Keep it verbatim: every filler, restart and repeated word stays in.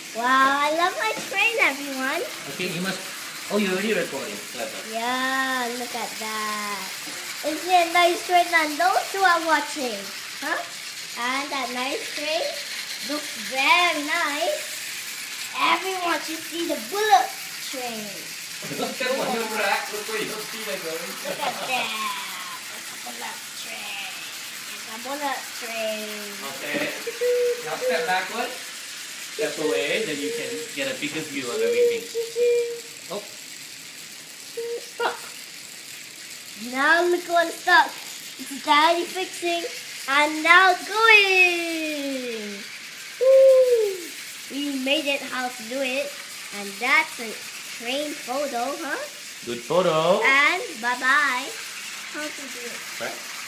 Wow, I love my train, everyone. Okay, you must. Oh, you're already recording. Clever. Yeah, look at that. Isn't it a nice train? And those who are watching, huh? And that nice train looks very nice. Everyone should see the bullet train. Look at what you track. Look where you see them going. Look at that. It's a bullet train. It's a bullet train. Okay. Now step backward. Step away, then you can get a bigger view of everything. Oh. Stuck. Now look what's stuck. It's Daddy fixing and now going. Woo. We made it how to do it. And that's a train photo, huh? Good photo. And bye-bye. How to do it? Right.